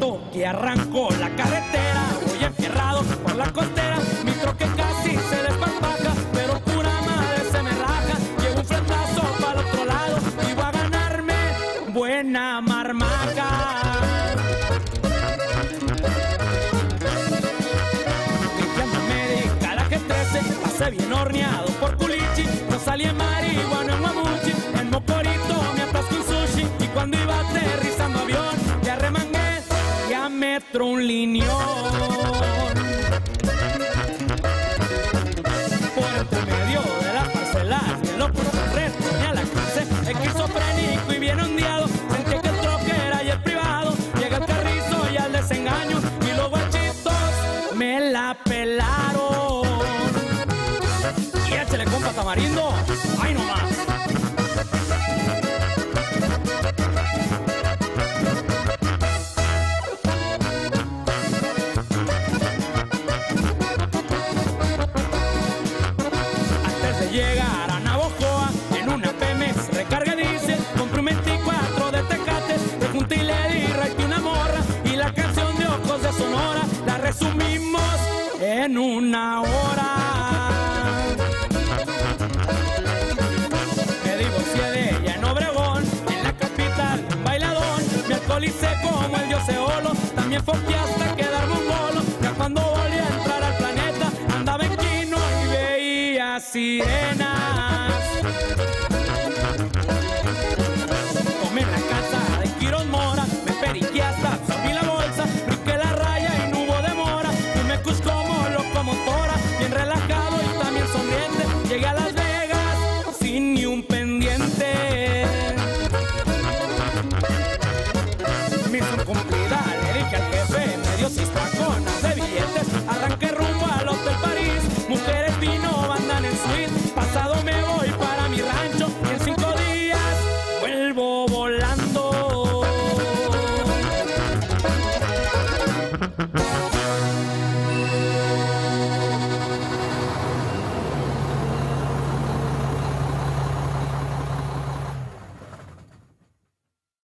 momento que arrancó la carretera, voy enfierrado por la costera, mi troque casi se desparpaja, pero pura madre se me raja, llevo un fletazo para el otro lado y voy a ganarme buena marmaca. Pasé bien horneado por culichi, no salí en marihuana en Guamuchi, en Mocorito me atasco un sushi y cuando iba aterrizando avión me arremangué y a metro un lineón. Por entre medio de las parcelas y el loco correr tenía la clase esquizofrénico y bien ondeado, sentí que el troque era y el privado, llega el carrizo y al desengaño y los guachitos me la pelaron. Y échale compa tamarindo, ¡ay no más! Antes de llegar a Navojoa, en una Pemex recarga diésel, compré un 24 de Tecate, de junta y le di raite una morra, y la canción de Ojos de Sonora la resumimos en una hora. Alcoholicé como el dios Eolo, también foqué hasta quedarme un bolo. Ya cuando volví a entrar al planeta, andaba en Quino y veía sirenas.